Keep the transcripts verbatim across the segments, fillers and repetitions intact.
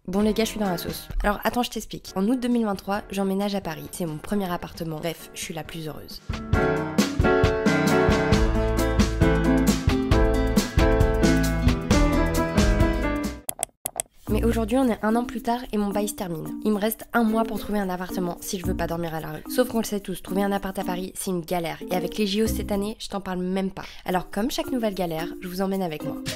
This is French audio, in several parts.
Bon les gars, je suis dans la sauce. Alors attends, je t'explique. En août deux mille vingt-trois, j'emménage à Paris. C'est mon premier appartement. Bref, je suis la plus heureuse. Mais aujourd'hui on est un an plus tard et mon bail se termine. Il me reste un mois pour trouver un appartement si je veux pas dormir à la rue. Sauf qu'on le sait tous, trouver un appart à Paris c'est une galère. Et avec les J O cette année, je t'en parle même pas. Alors comme chaque nouvelle galère, je vous emmène avec moi.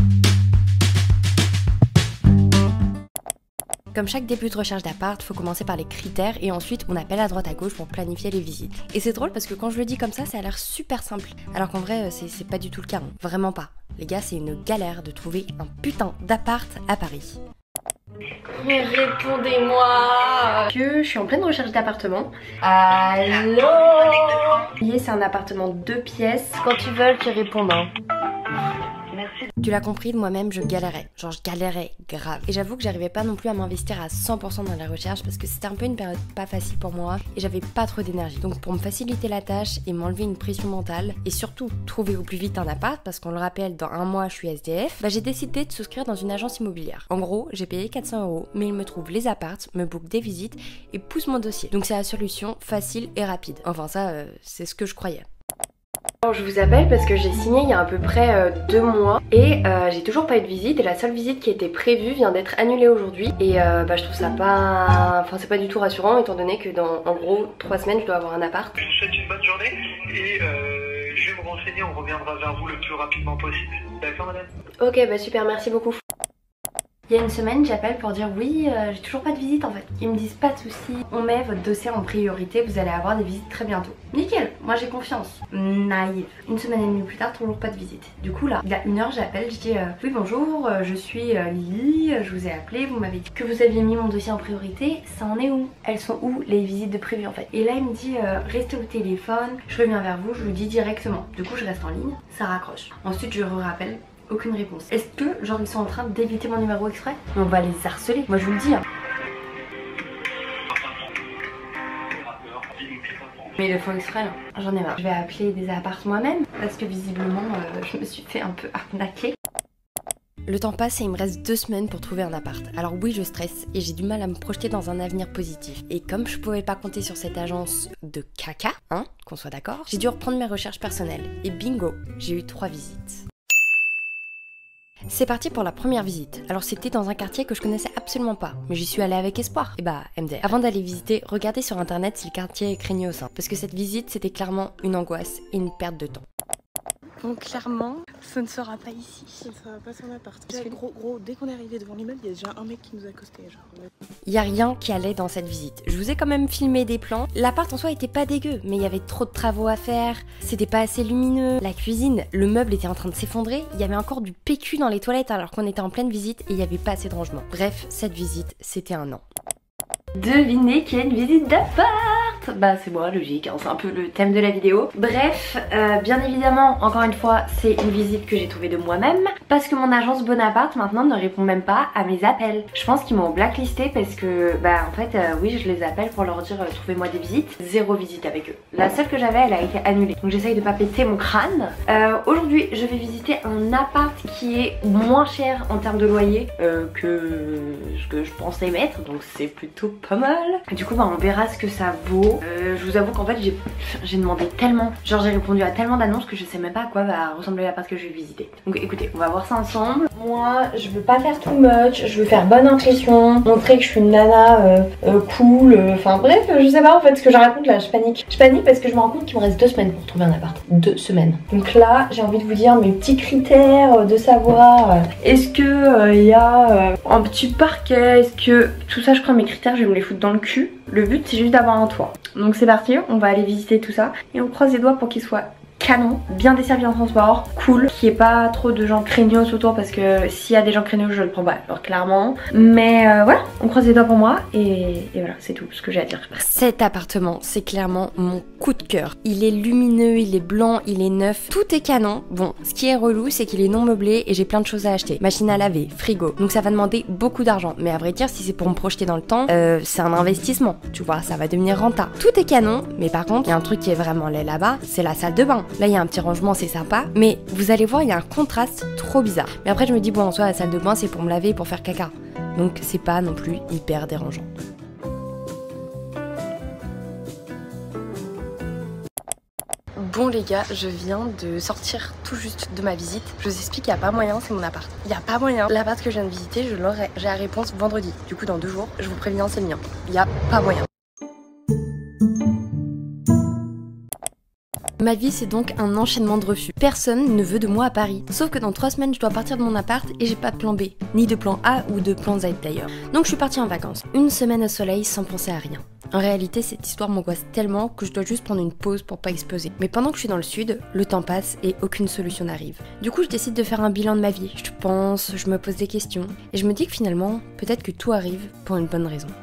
Comme chaque début de recherche d'appart, faut commencer par les critères et ensuite on appelle à droite à gauche pour planifier les visites. Et c'est drôle parce que quand je le dis comme ça, ça a l'air super simple. Alors qu'en vrai, c'est pas du tout le cas, hein. Vraiment pas. Les gars, c'est une galère de trouver un putain d'appart à Paris. Mais répondez-moi que je suis en pleine recherche d'appartement. Allô? C'est un appartement deux pièces. Quand tu veux qu'ils répondent, hein. Tu l'as compris, de moi-même je galérais, genre je galérais grave. Et j'avoue que j'arrivais pas non plus à m'investir à cent pour cent dans la recherche parce que c'était un peu une période pas facile pour moi et j'avais pas trop d'énergie. Donc pour me faciliter la tâche et m'enlever une pression mentale et surtout trouver au plus vite un appart parce qu'on le rappelle dans un mois je suis S D F, bah j'ai décidé de souscrire dans une agence immobilière. En gros, j'ai payé quatre cents euros mais ils me trouvent les apparts, me bookent des visites et poussent mon dossier. Donc c'est la solution facile et rapide. Enfin ça, euh, c'est ce que je croyais. Alors, je vous appelle parce que j'ai signé il y a à peu près euh, deux mois et euh, j'ai toujours pas eu de visite et la seule visite qui était prévue vient d'être annulée aujourd'hui et euh, bah, je trouve ça pas... Enfin c'est pas du tout rassurant étant donné que dans en gros trois semaines je dois avoir un appart. Je vous souhaite une bonne journée et euh, je vais me renseigner, on reviendra vers vous le plus rapidement possible. D'accord madame? Ok bah super, merci beaucoup. Il y a une semaine, j'appelle pour dire oui, euh, j'ai toujours pas de visite en fait. Ils me disent pas de soucis, on met votre dossier en priorité, vous allez avoir des visites très bientôt. Nickel, moi j'ai confiance. Naïve. Une semaine et demie plus tard, toujours pas de visite. Du coup là, il y a une heure, j'appelle, je dis euh, oui bonjour, euh, je suis euh, Lily, je vous ai appelé, vous m'avez dit que vous aviez mis mon dossier en priorité, ça en est où? Elles sont où les visites de prévues en fait? Et là il me dit euh, restez au téléphone, je reviens vers vous, je vous dis directement. Du coup je reste en ligne, ça raccroche. Ensuite je re-rappelle. Aucune réponse. Est-ce que genre ils sont en train d'éviter mon numéro exprès? On va les harceler, moi je vous le dis hein. Mais ils le font exprès là, j'en ai marre. Je vais appeler des apparts moi-même parce que visiblement euh, je me suis fait un peu arnaquer. Le temps passe et il me reste deux semaines pour trouver un appart. Alors oui, je stresse et j'ai du mal à me projeter dans un avenir positif. Et comme je pouvais pas compter sur cette agence de caca, hein, qu'on soit d'accord, j'ai dû reprendre mes recherches personnelles. Et bingo, j'ai eu trois visites. C'est parti pour la première visite. Alors c'était dans un quartier que je connaissais absolument pas, mais j'y suis allée avec espoir. Et bah M D R. Avant d'aller visiter, regardez sur internet si le quartier est craignos, parce que cette visite c'était clairement une angoisse et une perte de temps. Donc clairement, ce ne sera pas ici. Ce ne sera pas son appart. Parce que gros, gros, dès qu'on est arrivé devant l'immeuble, il y a déjà un mec qui nous a accosté. Genre. Il y a rien qui allait dans cette visite. Je vous ai quand même filmé des plans. L'appart en soi était pas dégueu, mais il y avait trop de travaux à faire. C'était pas assez lumineux. La cuisine, le meuble était en train de s'effondrer. Il y avait encore du P Q dans les toilettes alors qu'on était en pleine visite et il y avait pas assez de rangement. Bref, cette visite, c'était un an. Devinez qu'il y a une visite d'appart. Bah c'est moi, logique, hein, c'est un peu le thème de la vidéo. Bref, euh, bien évidemment, encore une fois, c'est une visite que j'ai trouvée de moi-même parce que mon agence Bonaparte maintenant ne répond même pas à mes appels. Je pense qu'ils m'ont blacklisté parce que, bah en fait, euh, oui, je les appelle pour leur dire euh, trouvez-moi des visites. Zéro visite avec eux. La seule que j'avais, elle a été annulée. Donc j'essaye de pas péter mon crâne. Euh, Aujourd'hui, je vais visiter un appart qui est moins cher en termes de loyer euh, que ce que je pensais mettre. Donc c'est plutôt pas mal. Du coup, bah on verra ce que ça vaut. Euh, je vous avoue qu'en fait j'ai demandé tellement, genre j'ai répondu à tellement d'annonces que je sais même pas à quoi va ressembler l'appart que je vais visiter. Donc écoutez, on va voir ça ensemble. Moi je veux pas faire too much, je veux faire bonne impression, montrer que je suis une nana euh, euh, cool, enfin euh, bref, je sais pas en fait ce que je raconte là, je panique. Je panique parce que je me rends compte qu'il me reste deux semaines pour trouver un appart. Deux semaines. Donc là j'ai envie de vous dire mes petits critères, de savoir euh, est-ce que il euh, y a euh, un petit parquet, est-ce que tout ça je prends mes critères, je vais me les foutre dans le cul. Le but c'est juste d'avoir un toit. Donc c'est parti, on va aller visiter tout ça et on croise les doigts pour qu'il soit canon, bien desservi en transport, cool, qu'il n'y ait pas trop de gens craignos autour parce que s'il y a des gens craignos je le prends pas, alors clairement. Mais euh, voilà, on croise les doigts pour moi et, et voilà, c'est tout ce que j'ai à dire. Cet appartement, c'est clairement mon coup de cœur. Il est lumineux, il est blanc, il est neuf, tout est canon. Bon, ce qui est relou, c'est qu'il est non meublé et j'ai plein de choses à acheter. Machine à laver, frigo, donc ça va demander beaucoup d'argent. Mais à vrai dire, si c'est pour me projeter dans le temps, euh, c'est un investissement, tu vois, ça va devenir rentable. Tout est canon, mais par contre, il y a un truc qui est vraiment laid là-bas, c'est la salle de bain. Là il y a un petit rangement, c'est sympa, mais vous allez voir il y a un contraste trop bizarre. Mais après je me dis bon en soi la salle de bain c'est pour me laver et pour faire caca. Donc c'est pas non plus hyper dérangeant. Bon les gars, je viens de sortir tout juste de ma visite. Je vous explique, il n'y a pas moyen, c'est mon appart. Il n'y a pas moyen. L'appart que je viens de visiter, je l'aurai. J'ai la réponse vendredi. Du coup dans deux jours, je vous préviens, c'est le mien. Il n'y a pas moyen. Ma vie, c'est donc un enchaînement de refus. Personne ne veut de moi à Paris. Sauf que dans trois semaines, je dois partir de mon appart et j'ai pas de plan B. Ni de plan A ou de plan Z d'ailleurs. Donc je suis partie en vacances. Une semaine au soleil sans penser à rien. En réalité, cette histoire m'angoisse tellement que je dois juste prendre une pause pour pas exploser. Mais pendant que je suis dans le sud, le temps passe et aucune solution n'arrive. Du coup, je décide de faire un bilan de ma vie. Je pense, je me pose des questions. Et je me dis que finalement, peut-être que tout arrive pour une bonne raison.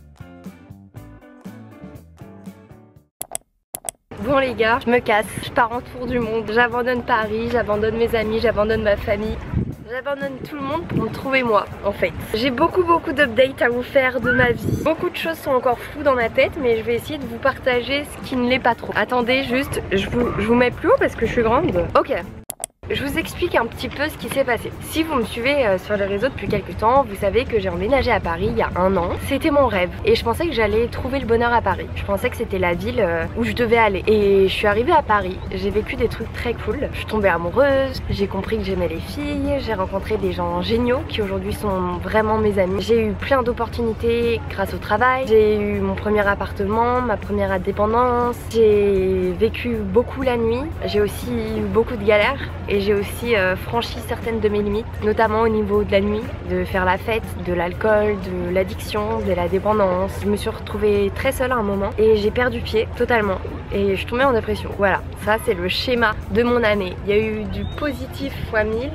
Bon les gars, je me casse, je pars en tour du monde, j'abandonne Paris, j'abandonne mes amis, j'abandonne ma famille, j'abandonne tout le monde pour me trouver moi en fait. J'ai beaucoup beaucoup d'updates à vous faire de ma vie. Beaucoup de choses sont encore floues dans ma tête mais je vais essayer de vous partager ce qui ne l'est pas trop. Attendez juste, je vous, je vous mets plus haut parce que je suis grande. Ok. Je vous explique un petit peu ce qui s'est passé. Si vous me suivez euh, sur les réseaux depuis quelques temps, vous savez que j'ai emménagé à Paris il y a un an. C'était mon rêve et je pensais que j'allais trouver le bonheur à Paris. Je pensais que c'était la ville euh, où je devais aller. Et je suis arrivée à Paris, j'ai vécu des trucs très cool. Je suis tombée amoureuse, j'ai compris que j'aimais les filles, j'ai rencontré des gens géniaux qui aujourd'hui sont vraiment mes amis. J'ai eu plein d'opportunités grâce au travail. J'ai eu mon premier appartement, ma première indépendance. J'ai vécu beaucoup la nuit. J'ai aussi eu beaucoup de galères. Et j'ai aussi euh, franchi certaines de mes limites, notamment au niveau de la nuit, de faire la fête, de l'alcool, de l'addiction, de la dépendance. Je me suis retrouvée très seule à un moment et j'ai perdu pied totalement et je suis tombée en dépression. Voilà, ça c'est le schéma de mon année. Il y a eu du positif fois mille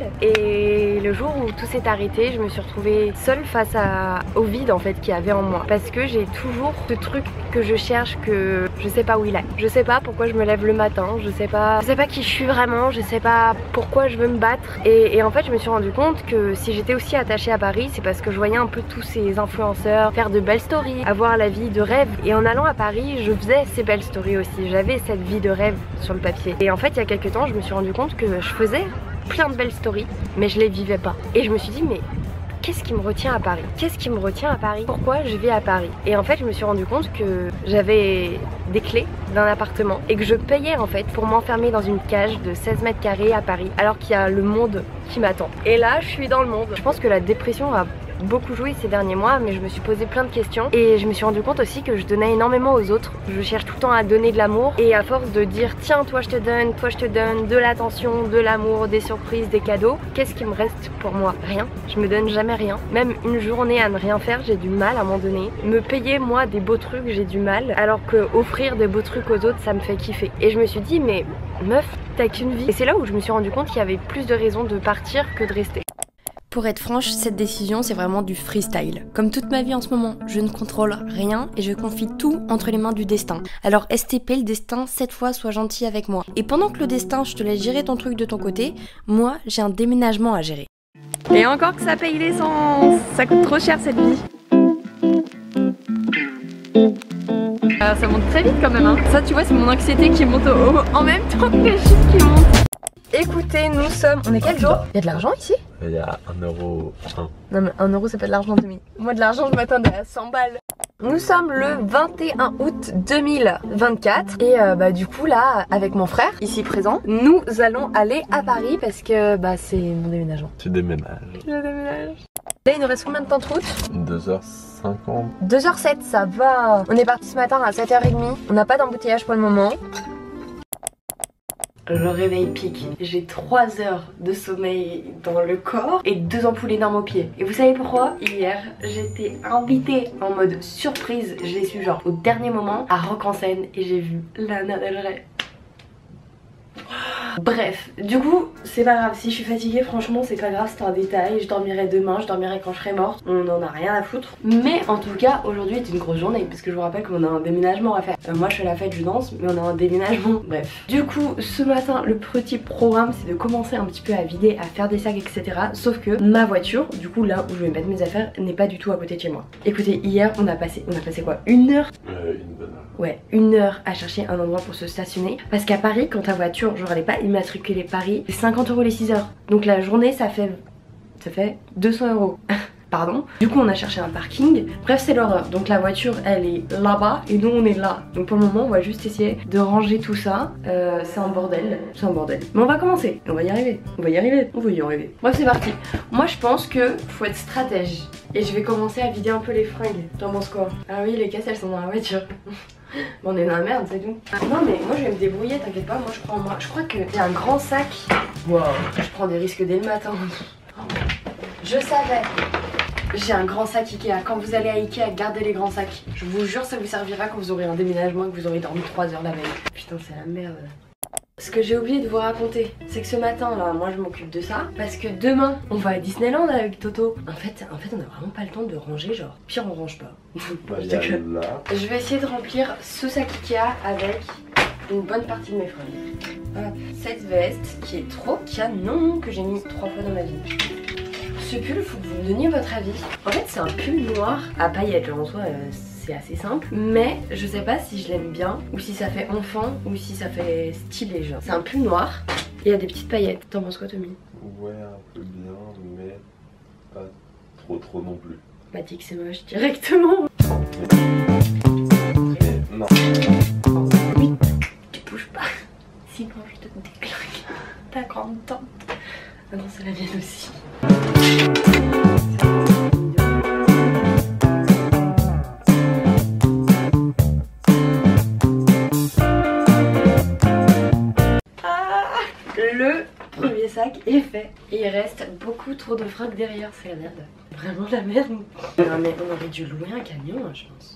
et le jour où tout s'est arrêté, je me suis retrouvée seule face à, au vide en fait qu'il y avait en moi. Parce que j'ai toujours ce truc que je cherche que je sais pas où il est. Je sais pas pourquoi je me lève le matin, je sais pas, je sais pas qui je suis vraiment, je sais pas pourquoi je veux me battre et, et en fait je me suis rendu compte que si j'étais aussi attachée à Paris c'est parce que je voyais un peu tous ces influenceurs faire de belles stories, avoir la vie de rêve et en allant à Paris je faisais ces belles stories aussi, j'avais cette vie de rêve sur le papier et en fait il y a quelques temps je me suis rendu compte que je faisais plein de belles stories mais je les vivais pas et je me suis dit mais qu'est-ce qui me retient à Paris? Qu'est-ce qui me retient à Paris? Pourquoi je vais à Paris? Et en fait je me suis rendu compte que j'avais des clés d'un appartement et que je payais en fait pour m'enfermer dans une cage de seize mètres carrés à Paris alors qu'il y a le monde qui m'attend. Et là je suis dans le monde. Je pense que la dépression a beaucoup joué ces derniers mois mais je me suis posé plein de questions et je me suis rendu compte aussi que je donnais énormément aux autres. Je cherche tout le temps à donner de l'amour et à force de dire tiens toi je te donne, toi je te donne de l'attention, de l'amour, des surprises, des cadeaux, qu'est-ce qui me reste pour moi? Rien. Je me donne jamais rien. Même une journée à ne rien faire j'ai du mal à un moment donné. Me payer moi des beaux trucs j'ai du mal alors que offrir des beaux trucs aux autres ça me fait kiffer. Et je me suis dit mais meuf t'as qu'une vie. Et c'est là où je me suis rendu compte qu'il y avait plus de raisons de partir que de rester. Pour être franche, cette décision c'est vraiment du freestyle. Comme toute ma vie en ce moment, je ne contrôle rien et je confie tout entre les mains du destin. Alors S T P le destin, cette fois sois gentil avec moi. Et pendant que le destin je te laisse gérer ton truc de ton côté, moi j'ai un déménagement à gérer. Et encore que ça paye l'essence, ça coûte trop cher cette vie. Euh, ça monte très vite quand même hein. Ça tu vois c'est mon anxiété qui monte au... en même temps que les chiffres qui montent. Écoutez, nous sommes... On est quel jour? Il y a de l'argent ici? Il y a un euro. un. Non mais un euro c'est pas de l'argent demi. Moi de l'argent je m'attendais à cent balles. Nous sommes le vingt et un août deux mille vingt-quatre et euh, bah du coup là avec mon frère ici présent nous allons aller à Paris parce que bah c'est mon déménagement. Tu déménages. Je déménage. Là il nous reste combien de temps de route? deux heures cinquante. deux heures sept ça va. On est parti ce matin à sept heures trente. On n'a pas d'embouteillage pour le moment. Le réveil pique, j'ai trois heures de sommeil dans le corps et deux ampoules énormes aux pieds. Et vous savez pourquoi? Hier, j'étais invitée en mode surprise, je l'ai su genre au dernier moment à Rock en Seine et j'ai vu Lana Del Rey. Bref, du coup, c'est pas grave, si je suis fatiguée, franchement c'est pas grave, c'est un détail, je dormirai demain, je dormirai quand je serai morte, on en a rien à foutre. Mais en tout cas, aujourd'hui est une grosse journée, parce que je vous rappelle qu'on a un déménagement à faire. Euh, moi je fais la fête, je danse, mais on a un déménagement, bref. Du coup, ce matin, le petit programme c'est de commencer un petit peu à vider, à faire des sacs, et cetera. Sauf que ma voiture, du coup là où je vais mettre mes affaires, n'est pas du tout à côté de chez moi. Écoutez, hier on a passé, on a passé quoi? Une heure Euh, une bonne heure. Ouais, une heure à chercher un endroit pour se stationner. Parce qu'à Paris, quand ta voiture, genre elle est pas immatriculée Paris, c'est cinquante euros les six heures. Donc la journée, ça fait, ça fait deux cents euros. Pardon. Du coup on a cherché un parking. Bref c'est l'horreur. Donc la voiture elle est là-bas et nous on est là. Donc pour le moment on va juste essayer de ranger tout ça. euh, C'est un bordel. C'est un bordel. Mais on va commencer. On va y arriver. On va y arriver. On va y arriver. Bref c'est parti. Moi je pense que faut être stratège. Et je vais commencer à vider un peu les fringues. T'en penses quoi? Ah oui les caisses elles sont dans la voiture. Bon, on est dans la merde, c'est tout. Non mais moi je vais me débrouiller, t'inquiète pas, moi je prends moi. Je crois que j'ai un grand sac. Wow. Je prends des risques dès le matin. Je savais. J'ai un grand sac Ikea. Quand vous allez à Ikea, gardez les grands sacs. Je vous jure ça vous servira quand vous aurez un déménagement et que vous aurez dormi trois heures la veille. Putain c'est la merde. Ce que j'ai oublié de vous raconter, c'est que ce matin là, moi je m'occupe de ça parce que demain on va à Disneyland avec Toto. En fait, en fait on a vraiment pas le temps de ranger, genre pire on range pas. Bah, y a là. Je vais essayer de remplir ce sac Ikea avec une bonne partie de mes fringues. Voilà. Cette veste qui est trop canon, que j'ai mis trois fois dans ma vie. Ce pull, faut que vous me donniez votre avis. En fait c'est un pull noir à paillettes, genre en soi euh, c'est assez simple, mais je sais pas si je l'aime bien ou si ça fait enfant ou si ça fait stylé genre. C'est un pull noir et il y a des petites paillettes. T'en penses quoi Tommy? Ouais un peu bien mais pas trop trop non plus. Bah dis que c'est moche directement. Mais non. Oui, tu bouges pas, sinon je te déclare ta grande tante. Ah non c'est la mienne aussi. Le premier sac est fait et il reste beaucoup trop de fringues derrière, c'est la merde. Vraiment la merde. Non mais on aurait dû louer un camion hein, je pense.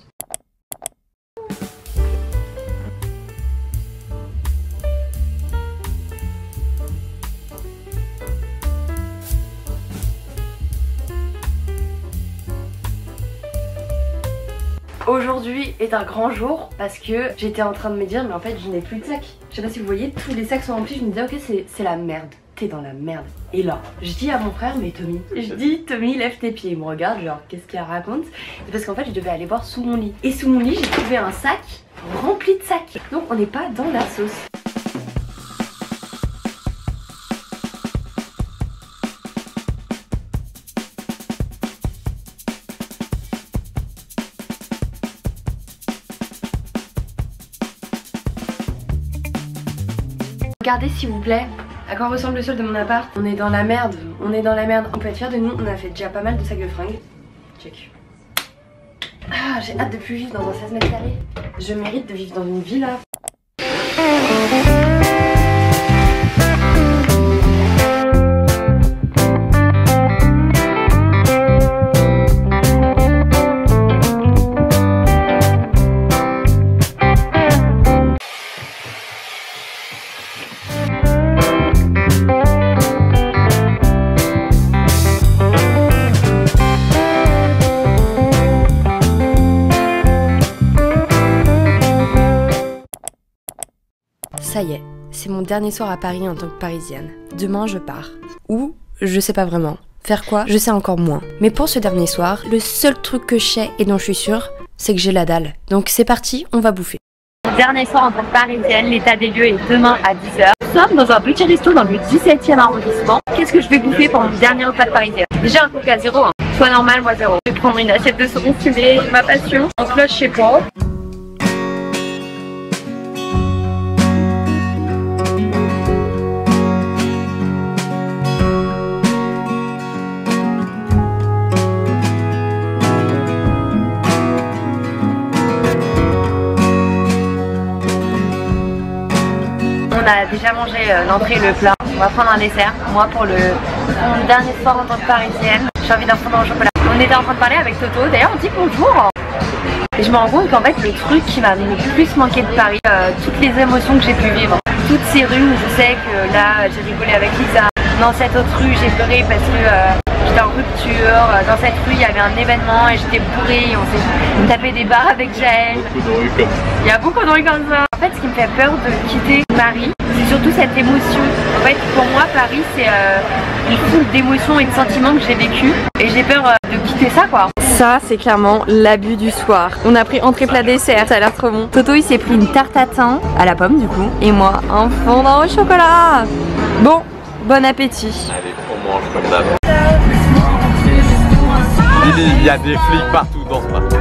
Aujourd'hui est un grand jour parce que j'étais en train de me dire mais en fait je n'ai plus de sac. Je sais pas si vous voyez, tous les sacs sont remplis, je me disais ok c'est la merde, t'es dans la merde. Et là, je dis à mon frère mais Tommy, je dis Tommy lève tes pieds, il me regarde genre qu'est-ce qu'il raconte. C'est parce qu'en fait je devais aller voir sous mon lit. Et sous mon lit j'ai trouvé un sac rempli de sacs. Donc on n'est pas dans la sauce. Regardez s'il vous plaît à quoi ressemble le sol de mon appart. On est dans la merde, on est dans la merde. On peut être fiers de nous, on a fait déjà pas mal de sacs de fringues. Check. Ah j'ai hâte de plus vivre dans un seize mètres carrés. Je mérite de vivre dans une villa. Ça y est, c'est mon dernier soir à Paris en tant que parisienne. Demain je pars. Ou, je sais pas vraiment. Faire quoi? Je sais encore moins. Mais pour ce dernier soir, le seul truc que je sais et dont je suis sûre, c'est que j'ai la dalle. Donc c'est parti, on va bouffer. Dernier soir en tant que parisienne, l'état des lieux est demain à dix heures. Nous sommes dans un petit resto dans le dix-septième arrondissement. Qu'est-ce que je vais bouffer pour mon dernier repas de parisienne? Déjà un coca zéro, hein. Soit normal, moi zéro. Je vais prendre une assiette de saumon fumé, ma passion. En cloche, je sais pas. On a déjà mangé euh, l'entrée et le plat. On va prendre un dessert. Moi pour le mon dernier soir en tant que parisienne, j'ai envie d'un fondant au chocolat. On était en train de parler avec Toto, d'ailleurs on dit bonjour. Et je me rends compte qu'en fait le truc qui m'a le plus manqué de Paris, euh, toutes les émotions que j'ai pu vivre, toutes ces rues où je sais que là j'ai rigolé avec Lisa. Dans cette autre rue j'ai pleuré parce que euh, j'étais en rupture. Dans cette rue il y avait un événement et j'étais bourrée. On s'est tapé des barres avec Jaël. Il y a beaucoup de rues comme ça. En fait ce qui me fait peur de quitter Paris, c'est surtout cette émotion. En fait pour moi Paris c'est euh, une foule d'émotions et de sentiments que j'ai vécu. Et j'ai peur euh, de quitter ça quoi. Ça c'est clairement l'abus du soir. On a pris entrée plat dessert, ça a l'air trop bon. Toto il s'est pris une tarte à thym à la pomme du coup. Et moi un fondant au chocolat. Bon, bon appétit. Allez, on mange comme d'hab. Il y a des flics partout dans ce parc.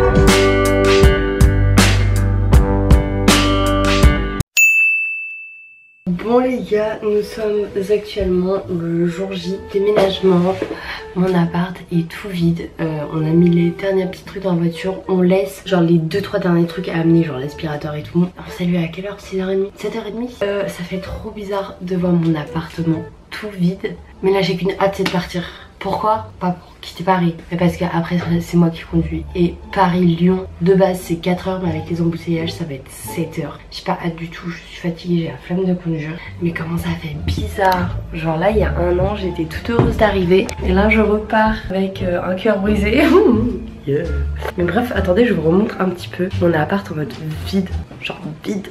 Bon les gars, nous sommes actuellement le jour J, déménagement. Mon appart est tout vide, euh, on a mis les derniers petits trucs dans la voiture, on laisse genre les deux trois derniers trucs à amener, genre l'aspirateur et tout. On s'est levé à quelle heure? six heures trente? sept heures trente? euh, Ça fait trop bizarre de voir mon appartement tout vide, mais là j'ai qu'une hâte, c'est de partir. Pourquoi? Pas pour quitter Paris, mais parce qu'après c'est moi qui conduis. Et Paris-Lyon, de base c'est quatre heures, mais avec les embouteillages ça va être sept heures. J'ai pas hâte du tout, je suis fatiguée, j'ai la flemme de conduire. Mais comment ça fait bizarre. Genre là il y a un an j'étais toute heureuse d'arriver, et là je repars avec euh, un cœur brisé. Yeah. Mais bref, attendez, je vous remontre un petit peu mon appart en mode vide, genre vide.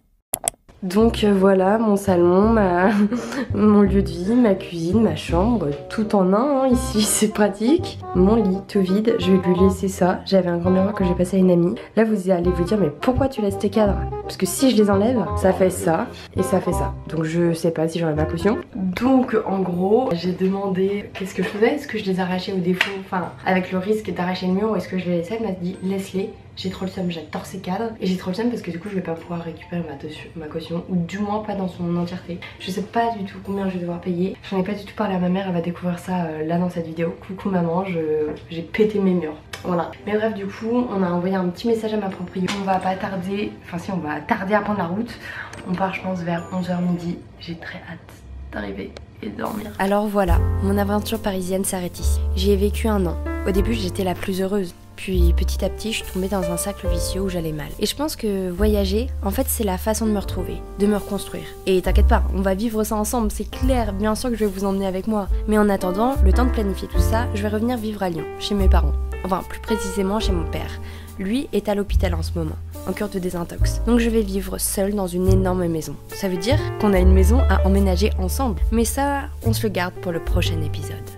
Donc euh, voilà mon salon, ma... mon lieu de vie, ma cuisine, ma chambre, tout en un hein, ici, c'est pratique. Mon lit tout vide, je vais lui laisser ça. J'avais un grand miroir que j'ai passé à une amie. Là vous allez vous dire mais pourquoi tu laisses tes cadres? Parce que si je les enlève, ça fait ça et ça fait ça. Donc je sais pas si j'aurai ma caution. Donc en gros, j'ai demandé qu'est-ce que je faisais, est-ce que je les arrachais au défaut, enfin avec le risque d'arracher le mur, ou est-ce que je les laissais? Elle m'a dit laisse-les. J'ai trop le seum, j'adore ces cadres. Et j'ai trop le seum parce que du coup je vais pas pouvoir récupérer ma, ma caution, ou du moins pas dans son entièreté. Je sais pas du tout combien je vais devoir payer. J'en ai pas du tout parlé à ma mère, elle va découvrir ça euh, là dans cette vidéo. Coucou maman, j'ai pété mes murs. Voilà. Mais bref, du coup on a envoyé un petit message à ma propriétaire. On va pas tarder, enfin si on va tarder à prendre la route. On part je pense vers onze heures midi. J'ai très hâte d'arriver et de dormir. Alors voilà, mon aventure parisienne s'arrête ici. J'y ai vécu un an. Au début j'étais la plus heureuse. Puis petit à petit je tombais dans un cercle vicieux où j'allais mal. Et je pense que voyager, en fait c'est la façon de me retrouver, de me reconstruire. Et t'inquiète pas, on va vivre ça ensemble, c'est clair, bien sûr que je vais vous emmener avec moi. Mais en attendant, le temps de planifier tout ça, je vais revenir vivre à Lyon, chez mes parents. Enfin plus précisément chez mon père. Lui est à l'hôpital en ce moment, en cure de désintox. Donc je vais vivre seule dans une énorme maison. Ça veut dire qu'on a une maison à emménager ensemble. Mais ça, on se le garde pour le prochain épisode.